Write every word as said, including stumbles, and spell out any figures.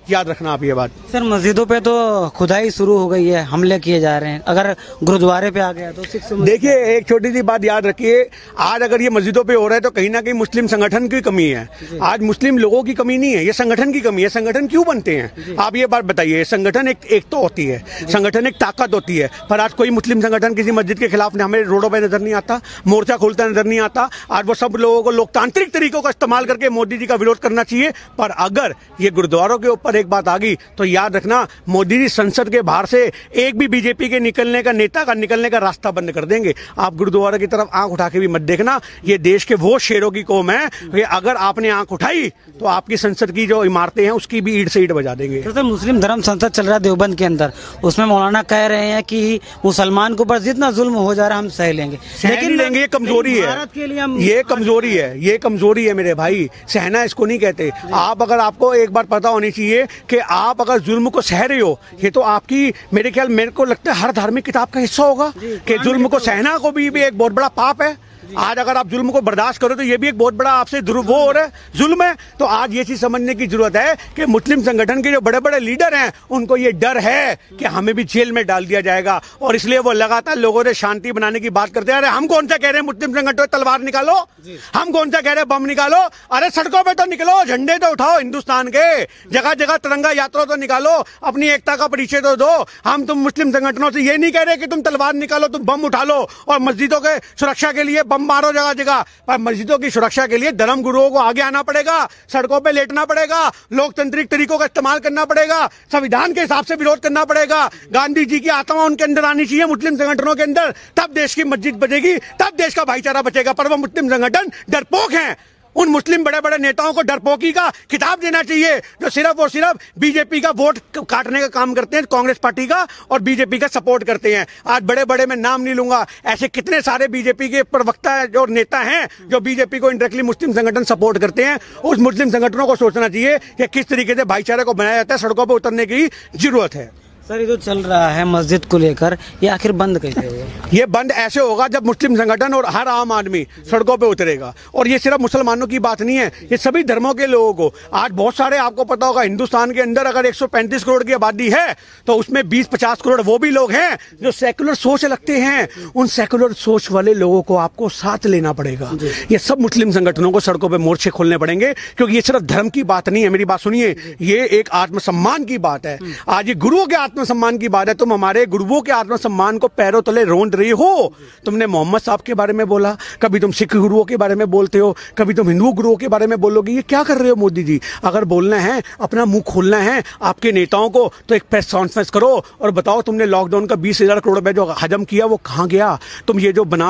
याद रखना आप ये बात। सर मस्जिदों पे तो खुदाई शुरू हो गई है, हमले किए जा रहे हैं, अगर गुरुद्वारे पे आ गया तो सिख समाज। देखिए एक छोटी सी बात याद रखिए, आज अगर ये मस्जिदों पे हो रहा है तो कहीं ना कहीं मुस्लिम संगठन की कमी है। आज मुस्लिम लोगों की कमी नहीं है, ये संगठन की कमी है। संगठन क्यों बनते हैं आप ये बात बताइए। संगठन एक एक तो होती है, संगठन एक ताकत होती है, पर आज कोई मुस्लिम संगठन किसी मस्जिद के खिलाफ हमें रोडों पर नजर नहीं आता, मोर्चा खोलता नजर नहीं आता। आज वो सब लोगों को लोकतांत्रिक तरीकों का इस्तेमाल करके मोदी जी का विरोध करना चाहिए। पर अगर ये गुरुद्वारों के ऊपर एक बात आ गई तो याद रखना, मोदी जी संसद के बाहर से एक भी बीजेपी के निकलने का नेता का निकलने का रास्ता बंद कर देंगे। आप गुरुद्वारा की तरफ आंख उठा के भी मत देखना। ये देश के वो शेरों की कौम है कि अगर आपने आंख उठाई तो आपकी संसद की जो इमारतें हैं उसकी भी ईंट से ईंट बजा देंगे। तो मुस्लिम धर्म संसद चल रहा है देवबंद के अंदर, उसमें मौलाना कह रहे हैं कि मुसलमान के ऊपर जितना जुल्म हो जा रहा है हम सह लेंगे, लेकिन लेंगे ये कमजोरी है, भारत के लिए हम ये कमजोरी है, ये कमजोरी है मेरे भाई। सहना इसको नहीं कहते। आप अगर आपको एक बार पता होनी चाहिए कि आप अगर जुल्म को सह रहे हो, ये तो आपकी मेरे ख्याल मेरे को लगता है हर धार्मिक किताब का हिस्सा होगा कि जुल्म को सहना को भी, भी एक बहुत बड़ा पाप है। आज अगर आप जुल्म को बर्दाश्त करो तो ये भी एक बहुत बड़ा आपसे वो हो रहा है, जुल्म है। तो आज ये चीज समझने की जरूरत है कि मुस्लिम संगठन के जो बड़े बड़े लीडर हैं उनको ये डर है कि हमें भी जेल में डाल दिया जाएगा, और इसलिए वो लगातार लोगों से शांति बनाने की बात करते हैं। अरे हम कौन सा कह रहे हैं मुस्लिम संगठन तलवार निकालो, हम कौन सा कह रहे हैं बम निकालो। अरे सड़कों पर तो निकलो, झंडे तो उठाओ हिंदुस्तान के, जगह जगह तिरंगा यात्रा तो निकालो, अपनी एकता का परिचय तो दो। हम तुम मुस्लिम संगठनों से ये नहीं कह रहे कि तुम तलवार निकालो, तुम बम उठा लो और मस्जिदों के सुरक्षा के लिए बम मारो जगह जगह। पर मस्जिदों की सुरक्षा के लिए धर्म गुरुओं को आगे आना पड़ेगा, सड़कों पे लेटना पड़ेगा, लोकतांत्रिक तरीकों का इस्तेमाल करना पड़ेगा, संविधान के हिसाब से विरोध करना पड़ेगा। गांधी जी की आत्मा उनके अंदर आनी चाहिए, मुस्लिम संगठनों के अंदर, तब देश की मस्जिद बचेगी, तब देश का भाईचारा बचेगा। पर वो मुस्लिम संगठन डरपोक हैं। उन मुस्लिम बड़े बड़े नेताओं को डरपोकी का खिताब देना चाहिए जो सिर्फ और सिर्फ बीजेपी का वोट काटने का काम करते हैं, कांग्रेस पार्टी का, और बीजेपी का सपोर्ट करते हैं। आज बड़े बड़े मैं नाम नहीं लूंगा, ऐसे कितने सारे बीजेपी के प्रवक्ता और नेता हैं जो बीजेपी को इंडायरेक्टली मुस्लिम संगठन सपोर्ट करते हैं। उस मुस्लिम संगठनों को सोचना चाहिए कि किस तरीके से भाईचारे को बनाया जाता है, सड़कों पर उतरने की जरूरत है। सर ये जो चल रहा है मस्जिद को लेकर, ये आखिर बंद कैसे होगा? ये बंद ऐसे होगा जब मुस्लिम संगठन और हर आम आदमी सड़कों पे उतरेगा। और ये सिर्फ मुसलमानों की बात नहीं है, ये सभी धर्मों के लोगों को। आज बहुत सारे, आपको पता होगा हिंदुस्तान के अंदर अगर एक सौ पैंतीस करोड़ की आबादी है तो उसमें बीस पचास करोड़ वो भी लोग हैं जो सेकुलर सोच रखते हैं। उन सेकुलर सोच वाले लोगों को आपको साथ लेना पड़ेगा। ये सब मुस्लिम संगठनों को सड़कों पर मोर्चे खोलने पड़ेंगे, क्योंकि ये सिर्फ धर्म की बात नहीं है। मेरी बात सुनिए, ये एक आत्मसम्मान की बात है। आज ये गुरुओं के आत्मसम्मान की बात है। तुम हमारे गुरुओं के आत्मसम्मान को पैरों तले रोंद रही हो। तुमने मोहम्मद साहब के बारे में बोला, कभी तुम सिख गुरुओं के बारे में बोलते हो, कभी तुम हिंदू गुरुओं के बारे में बोलोगे। ये क्या कर रहे हो मोदी जी? अगर बोलना है, अपना मुंह खोलना है आपके नेताओं को, तो एक प्रेस कॉन्फ्रेंस करो और बताओ तुमने लॉकडाउन का बीस हजार करोड़ रुपए जो हजम किया वो कहां गया। तुम ये जो बना